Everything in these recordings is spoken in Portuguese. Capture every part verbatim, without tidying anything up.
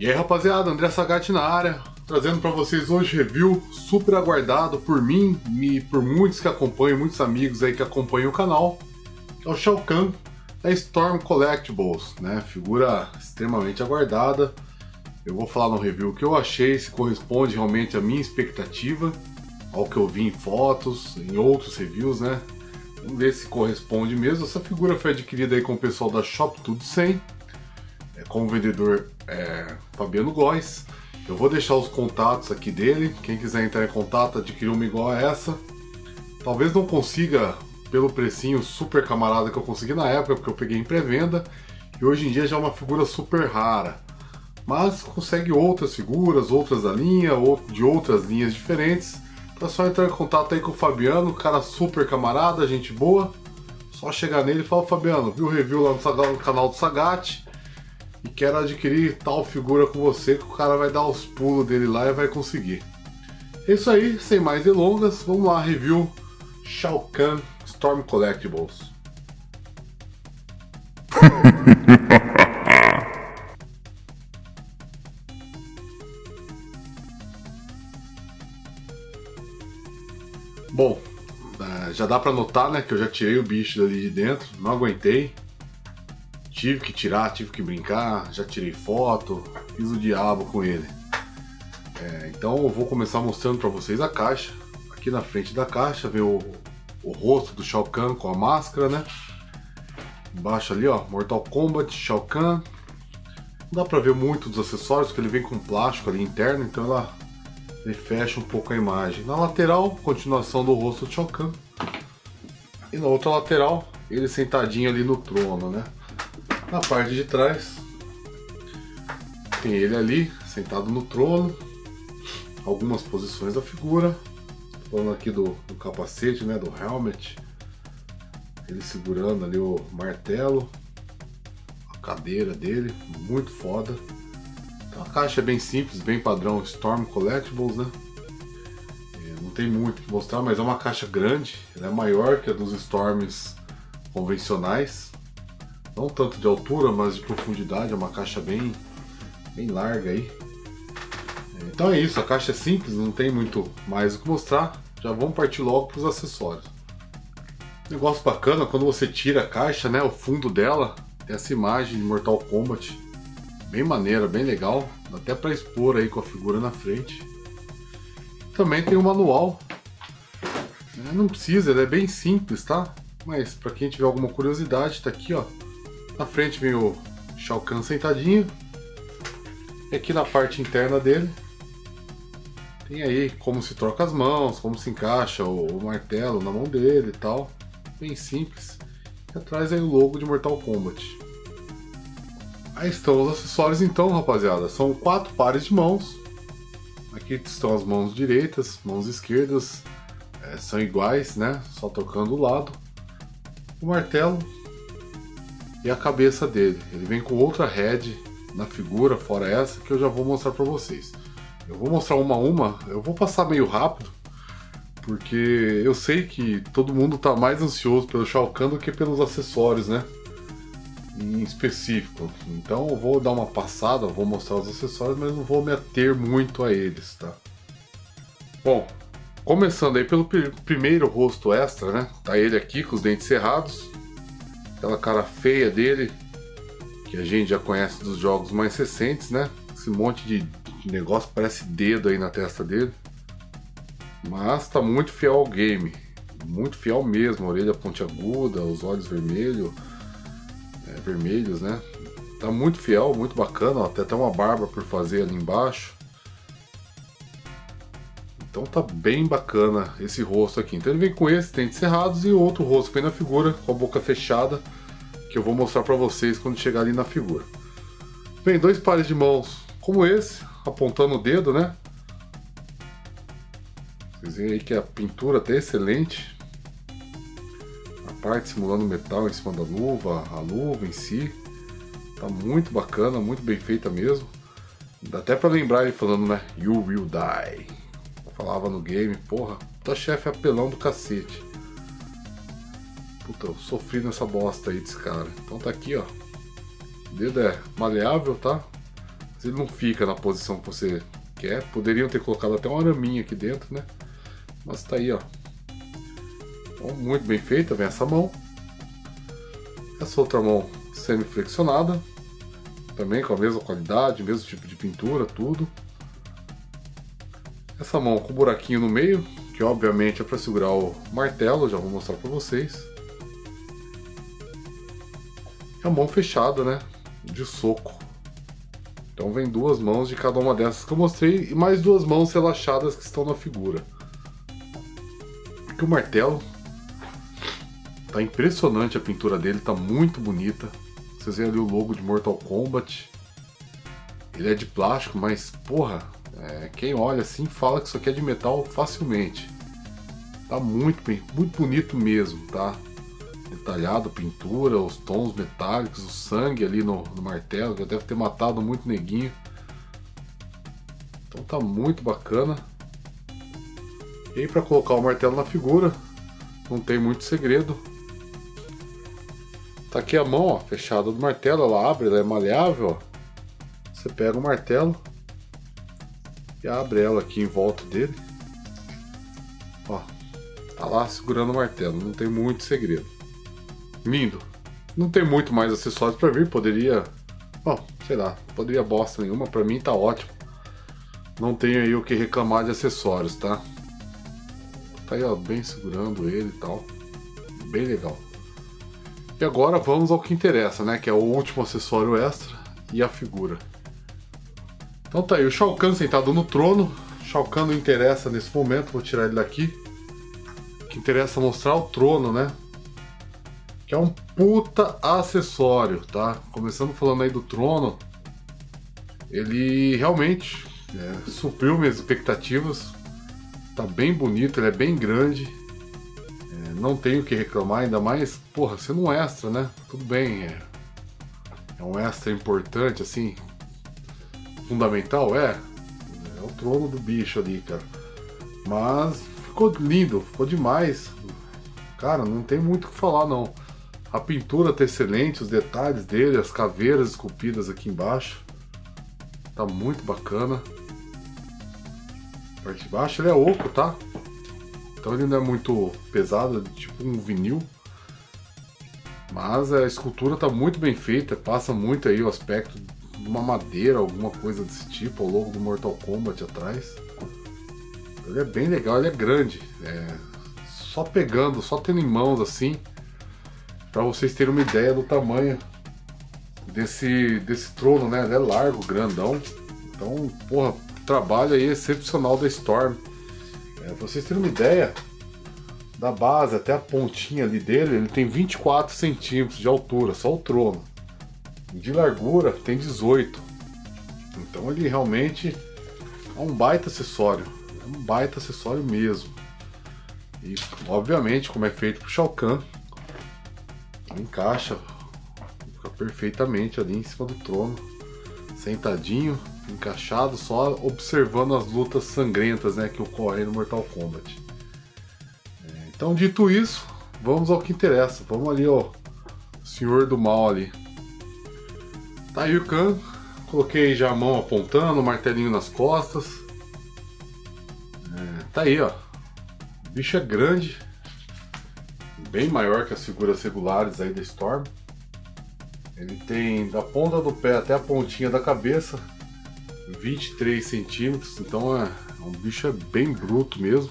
E aí rapaziada, André Sagat na área, trazendo para vocês hoje review super aguardado por mim e por muitos que acompanham, muitos amigos aí que acompanham o canal, que é o Shao Kahn da Storm Collectibles, né? Figura extremamente aguardada. Eu vou falar no review o que eu achei, se corresponde realmente à minha expectativa, ao que eu vi em fotos, em outros reviews, né? Vamos ver se corresponde mesmo. Essa figura foi adquirida aí com o pessoal da Shop Tudo cem, é, com o vendedor é, Fabiano Góes. Eu vou deixar os contatos aqui dele, quem quiser entrar em contato, adquirir uma igual a essa. Talvez não consiga pelo precinho super camarada que eu consegui na época, porque eu peguei em pré-venda, e hoje em dia já é uma figura super rara. Mas consegue outras figuras, outras da linha, ou de outras linhas diferentes. Então é só entrar em contato aí com o Fabiano, cara super camarada, gente boa. Só chegar nele e falar: Fabiano, vi o review lá no canal do Sagat e quero adquirir tal figura com você, que o cara vai dar os pulos dele lá e vai conseguir. É isso aí, sem mais delongas, vamos lá, review Shao Kahn Storm Collectibles. Bom, já dá pra notar, né, que eu já tirei o bicho dali de dentro, não aguentei. Tive que tirar, tive que brincar, já tirei foto, fiz o diabo com ele. É, então eu vou começar mostrando pra vocês a caixa. Aqui na frente da caixa vem o, o rosto do Shao Kahn com a máscara, né? Embaixo ali, ó, Mortal Kombat, Shao Kahn. Não dá pra ver muito dos acessórios, porque ele vem com plástico ali interno, então ela... ele fecha um pouco a imagem. Na lateral, continuação do rosto do Shao Kahn. E na outra lateral, ele sentadinho ali no trono, né? Na parte de trás, tem ele ali, sentado no trono. Algumas posições da figura. Falando aqui do, do capacete, né? Do helmet. Ele segurando ali o martelo. A cadeira dele, muito foda. A caixa é bem simples, bem padrão Storm Collectibles, né? Não tem muito o que mostrar, mas é uma caixa grande. Ela é maior que a dos Storms convencionais. Não tanto de altura, mas de profundidade. É uma caixa bem, bem larga aí. Então é isso, a caixa é simples, não tem muito mais o que mostrar. Já vamos partir logo para os acessórios. Negócio bacana, quando você tira a caixa, né? O fundo dela tem essa imagem de Mortal Kombat. Bem maneira, bem legal, dá até para expor aí com a figura na frente. Também tem o manual, não precisa, ele é bem simples, tá? Mas para quem tiver alguma curiosidade, tá aqui, ó. Na frente vem o Shao Kahn sentadinho, e aqui na parte interna dele tem aí como se troca as mãos, como se encaixa o, o martelo na mão dele e tal, bem simples. E atrás aí o logo de Mortal Kombat. Aí estão os acessórios então, rapaziada. São quatro pares de mãos. Aqui estão as mãos direitas, mãos esquerdas. É, são iguais, né? Só trocando o lado. O martelo e a cabeça dele. Ele vem com outra head na figura, fora essa, que eu já vou mostrar pra vocês. Eu vou mostrar uma a uma. Eu vou passar meio rápido, porque eu sei que todo mundo tá mais ansioso pelo Shao Kahn do que pelos acessórios, né? Em específico, então eu vou dar uma passada, vou mostrar os acessórios, mas não vou me ater muito a eles, tá? Bom, começando aí pelo pr primeiro rosto extra, né? Tá ele aqui com os dentes cerrados, aquela cara feia dele, que a gente já conhece dos jogos mais recentes, né? Esse monte de negócio parece dedo aí na testa dele, mas tá muito fiel ao game, muito fiel mesmo, a orelha pontiaguda, os olhos vermelhos. É, vermelhos, né? Tá muito fiel, muito bacana, ó, tem até uma barba por fazer ali embaixo. Então tá bem bacana esse rosto aqui. Então ele vem com esse, dentes cerrados, e outro rosto que vem na figura, com a boca fechada, que eu vou mostrar pra vocês quando chegar ali na figura. Vem dois pares de mãos como esse, apontando o dedo, né? Vocês veem aí que a pintura tá excelente. Parte simulando metal em cima da luva, a luva em si tá muito bacana, muito bem feita mesmo. Dá até pra lembrar ele falando, né? You will die. Falava no game, porra, tá chefe apelão do cacete. Puta, eu sofri nessa bosta aí desse cara. Então tá aqui, ó. O dedo é maleável, tá? ele não fica na posição que você quer. Poderiam ter colocado até um araminho aqui dentro, né? Mas tá aí, ó. Então, muito bem feita, vem essa mão. Essa outra mão semi-flexionada, também com a mesma qualidade, mesmo tipo de pintura, tudo. Essa mão com buraquinho no meio, que obviamente é para segurar o martelo, já vou mostrar para vocês. E a mão fechada, né, de soco. Então vem duas mãos de cada uma dessas que eu mostrei e mais duas mãos relaxadas que estão na figura. Aqui o martelo. Tá impressionante a pintura dele, tá muito bonita. Vocês veem ali o logo de Mortal Kombat. Ele é de plástico, mas porra, é, quem olha assim fala que isso aqui é de metal facilmente. Tá muito bem, muito bonito mesmo, tá? Detalhado, pintura, os tons metálicos, o sangue ali no, no martelo, que deve ter matado muito neguinho. Então tá muito bacana. E aí, para colocar o martelo na figura, não tem muito segredo. Tá aqui a mão, ó, fechada do martelo, ela abre, ela é maleável, ó. Você pega o martelo e abre ela aqui em volta dele. Ó, tá lá segurando o martelo, não tem muito segredo. Lindo. Não tem muito mais acessórios para vir, poderia, bom, sei lá, poderia bosta nenhuma, para mim tá ótimo. Não tenho aí o que reclamar de acessórios, tá? Tá aí, ó, bem segurando ele e tal. Bem legal. E agora vamos ao que interessa, né? Que é o último acessório extra e a figura. Então tá aí, o Shao Kahn sentado no trono. Shao Kahn não interessa nesse momento, vou tirar ele daqui. O que interessa é mostrar o trono, né? Que é um puta acessório, tá? Começando falando aí do trono. Ele realmente é, supriu minhas expectativas. Tá bem bonito, ele é bem grande. Não tenho o que reclamar, ainda mais, porra, sendo um extra, né? Tudo bem, é, é um extra importante, assim, fundamental, é. É o trono do bicho ali, cara. Mas ficou lindo, ficou demais. Cara, não tem muito o que falar, não. A pintura tá excelente, os detalhes dele, as caveiras esculpidas aqui embaixo. Tá muito bacana. A parte de baixo ele é oco, tá? Então ele não é muito pesado, tipo um vinil. Mas a escultura está muito bem feita, passa muito aí o aspecto de uma madeira, alguma coisa desse tipo, o logo do Mortal Kombat atrás. Ele é bem legal, ele é grande. É, só pegando, só tendo em mãos assim, para vocês terem uma ideia do tamanho desse, desse trono, né? Ele é largo, grandão. Então, porra, o trabalho aí excepcional da Storm. É, pra vocês terem uma ideia, da base até a pontinha ali dele, ele tem vinte e quatro centímetros de altura, só o trono. De largura tem dezoito. Então ele realmente é um baita acessório. É um baita acessório mesmo. E obviamente, como é feito pro Shao Kahn, encaixa, fica perfeitamente ali em cima do trono, sentadinho, encaixado, só observando as lutas sangrentas, né, que ocorrem no Mortal Kombat. É, então, dito isso, vamos ao que interessa. Vamos ali, ó, o Senhor do Mal ali. Tá aí o Kahn, coloquei já a mão apontando, o martelinho nas costas. É, tá aí, ó. O bicho é grande, bem maior que as figuras regulares aí da Storm. Ele tem da ponta do pé até a pontinha da cabeça vinte e três centímetros, então é, é um bicho é bem bruto mesmo.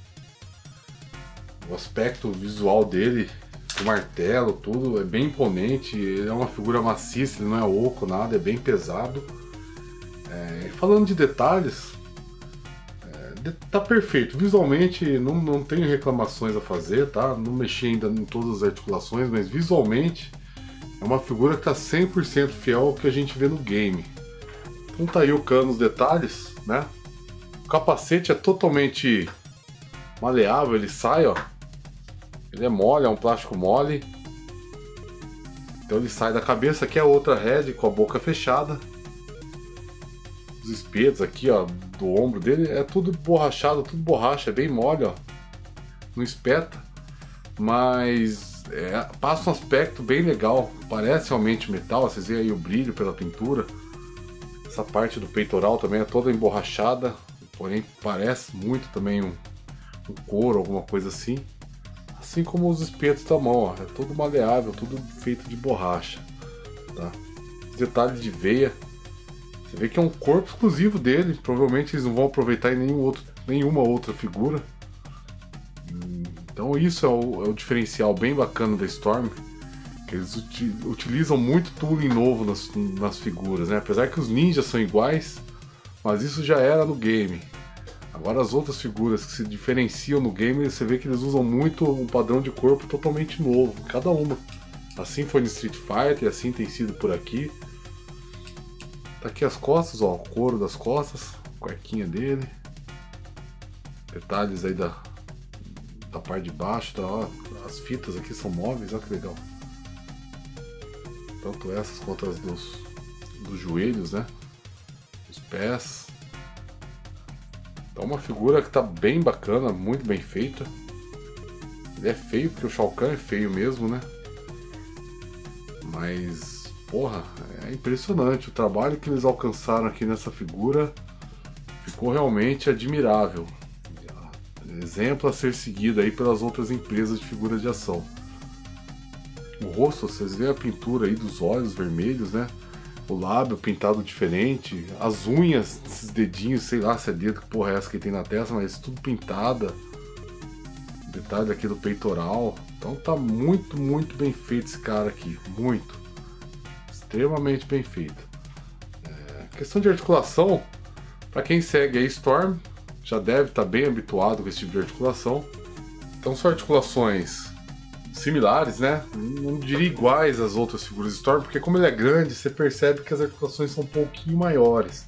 O aspecto visual dele, o martelo, tudo é bem imponente. Ele é uma figura maciça, ele não é oco, nada, é bem pesado. É, falando de detalhes, é, tá perfeito. Visualmente não, não tenho reclamações a fazer, tá? Não mexi ainda em todas as articulações, mas visualmente é uma figura que tá cem por cento fiel ao que a gente vê no game. Então tá aí o Kahn nos detalhes, né? O capacete é totalmente maleável, ele sai, ó. Ele é mole, é um plástico mole. Então ele sai da cabeça, aqui é outra head com a boca fechada. Os espetos aqui, ó, do ombro dele é tudo borrachado, tudo borracha, é bem mole, ó. Não espeta, mas é, passa um aspecto bem legal. Parece realmente metal, vocês veem aí o brilho pela pintura. Essa parte do peitoral também é toda emborrachada, porém parece muito também um, um couro, alguma coisa assim. Assim como os espetos da mão, ó, é tudo maleável, tudo feito de borracha, tá? Detalhes de veia, você vê que é um corpo exclusivo dele, provavelmente eles não vão aproveitar em nenhum outro, nenhuma outra figura. Então isso é o, é o diferencial bem bacana da Storm, que eles uti utilizam muito tooling novo nas, nas figuras, né? Apesar que os ninjas são iguais, mas isso já era no game. Agora as outras figuras que se diferenciam no game, você vê que eles usam muito um padrão de corpo totalmente novo, cada uma. Assim foi no Street Fighter, assim tem sido por aqui. Tá aqui as costas, ó, o couro das costas, a cuequinha dele. Detalhes aí da, da parte de baixo, tá, ó, as fitas aqui são móveis, olha que legal. Tanto essas quanto as dos, dos joelhos, né? Os pés. Então uma figura que tá bem bacana, muito bem feita. Ele é feio porque o Shao Kahn é feio mesmo, né? Mas, porra, é impressionante. O trabalho que eles alcançaram aqui nessa figura ficou realmente admirável. Exemplo a ser seguido aí pelas outras empresas de figuras de ação. O rosto, vocês veem a pintura aí dos olhos vermelhos, né? O lábio pintado diferente, as unhas, esses dedinhos, sei lá se é dedo, que porra é essa que tem na testa, mas tudo pintada. Detalhe aqui do peitoral. Então tá muito, muito bem feito esse cara aqui, muito. Extremamente bem feito. É, questão de articulação, para quem segue a Storm, já deve estar bem habituado com esse tipo de articulação. Então são articulações similares, né? Não diria iguais às outras figuras de Storm, porque como ele é grande, você percebe que as articulações são um pouquinho maiores.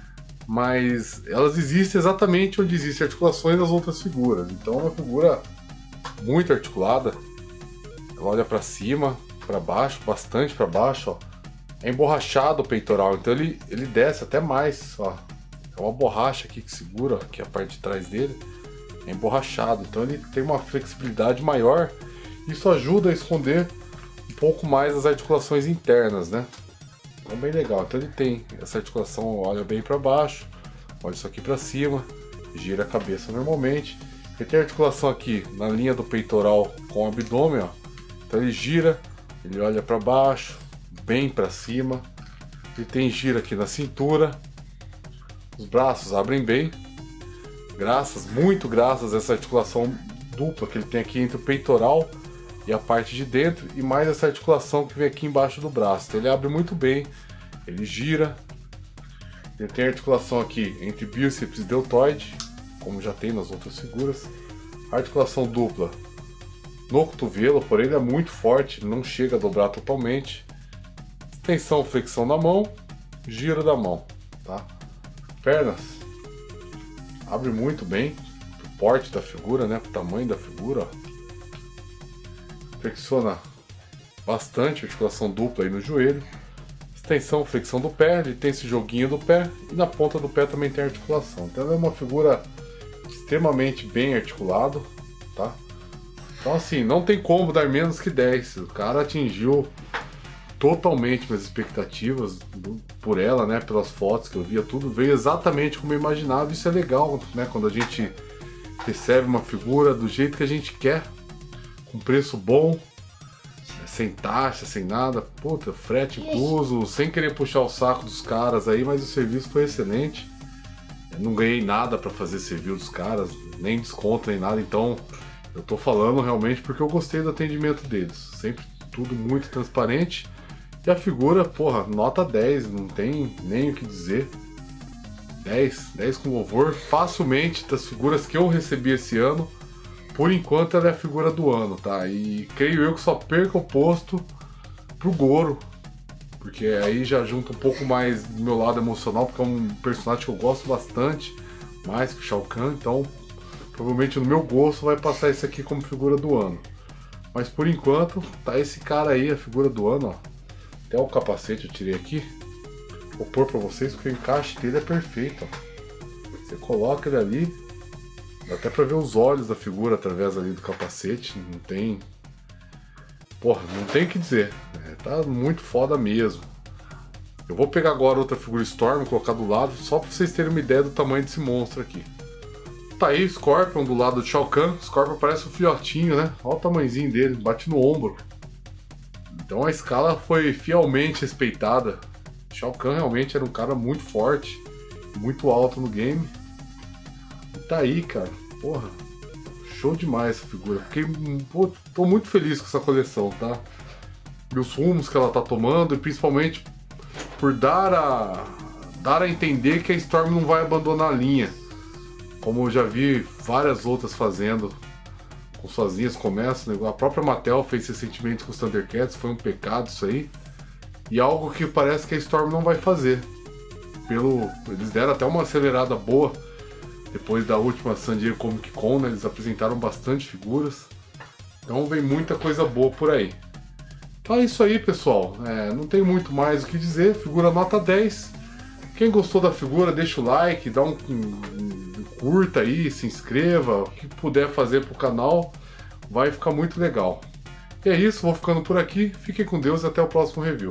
Mas elas existem exatamente onde existem articulações das outras figuras. Então é uma figura muito articulada. Ela olha para cima, para baixo, bastante para baixo, ó. É emborrachado o peitoral, então ele, ele desce até mais, ó. É uma borracha aqui que segura, aqui a parte de trás dele, é emborrachado, então ele tem uma flexibilidade maior. Isso ajuda a esconder um pouco mais as articulações internas, né? Então bem legal. Então ele tem essa articulação, olha bem para baixo, olha isso aqui para cima, gira a cabeça normalmente. Ele tem articulação aqui na linha do peitoral com o abdômen, ó. Então ele gira, ele olha para baixo, bem para cima. Ele tem gira aqui na cintura. Os braços abrem bem, graças, muito graças a essa articulação dupla que ele tem aqui entre o peitoral e a parte de dentro, e mais essa articulação que vem aqui embaixo do braço. Então ele abre muito bem, ele gira. Ele tem articulação aqui entre bíceps e deltoide, como já tem nas outras figuras. Articulação dupla no cotovelo, porém ele é muito forte, ele não chega a dobrar totalmente. Extensão, flexão na mão, giro da mão, tá? Pernas, abre muito bem, pro porte da figura, né, pro tamanho da figura, ó. Flexiona bastante, articulação dupla aí no joelho. Extensão, flexão do pé, ele tem esse joguinho do pé, e na ponta do pé também tem articulação. Então é uma figura extremamente bem articulado, tá? Então assim, não tem como dar menos que dez, o cara atingiu totalmente minhas expectativas do, por ela, né, pelas fotos que eu via, tudo veio exatamente como eu imaginava. Isso é legal, né, quando a gente recebe uma figura do jeito que a gente quer, com preço bom, sem taxa, sem nada, puta, frete incluso, sem querer puxar o saco dos caras aí, mas o serviço foi excelente. Eu não ganhei nada para fazer esse review dos caras, nem desconto nem nada, então eu tô falando realmente porque eu gostei do atendimento deles, sempre tudo muito transparente. E a figura, porra, nota dez, não tem nem o que dizer. dez, dez com louvor, facilmente das figuras que eu recebi esse ano. Por enquanto ela é a figura do ano, tá? E creio eu que só perca o posto pro Goro, porque aí já junta um pouco mais do meu lado emocional, porque é um personagem que eu gosto bastante, mais que o Shao Kahn, então provavelmente no meu gosto vai passar esse aqui como figura do ano. Mas por enquanto tá esse cara aí, a figura do ano, ó. Até o capacete eu tirei aqui, vou pôr pra vocês porque o encaixe dele é perfeito, ó. Você coloca ele ali, dá até pra ver os olhos da figura através ali do capacete, não tem... Porra, não tem o que dizer, é, tá muito foda mesmo. Eu vou pegar agora outra figura Storm e colocar do lado, só para vocês terem uma ideia do tamanho desse monstro aqui. Tá aí Scorpion do lado do Shao Kahn. Scorpion parece um filhotinho, né? Olha o tamanhozinho dele, bate no ombro. Então a escala foi fielmente respeitada. Shao Kahn realmente era um cara muito forte, muito alto no game. E tá aí, cara. Porra, show demais essa figura. Fiquei, pô, tô muito feliz com essa coleção, tá? E os rumos que ela tá tomando, e principalmente por dar a, dar a entender que a Storm não vai abandonar a linha. Como eu já vi várias outras fazendo com suas linhas começam, né? A própria Mattel fez recentemente com os Thundercats, foi um pecado isso aí. E algo que parece que a Storm não vai fazer. Pelo, eles deram até uma acelerada boa depois da última San Diego Comic Con, né? Eles apresentaram bastante figuras. Então vem muita coisa boa por aí. Então é isso aí, pessoal. É, não tem muito mais o que dizer. Figura nota dez. Quem gostou da figura, deixa o like, dá um, um, um curta aí, se inscreva, o que puder fazer pro canal, vai ficar muito legal. E é isso, vou ficando por aqui. Fiquem com Deus e até o próximo review.